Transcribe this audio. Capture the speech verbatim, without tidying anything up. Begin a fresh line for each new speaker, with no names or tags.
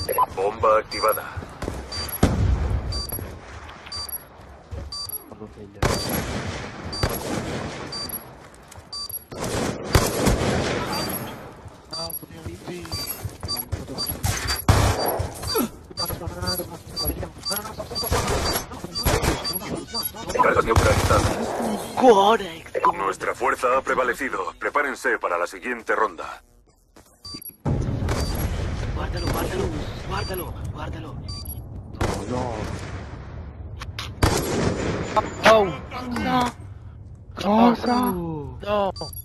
Bomba activada. Cargas neutralizadas. Nuestra fuerza ha prevalecido. Prepárense para la siguiente ronda.
Guárdalo, guárdalo, guárdalo, guárdalo.
No.
Oh,
Cosa.
no.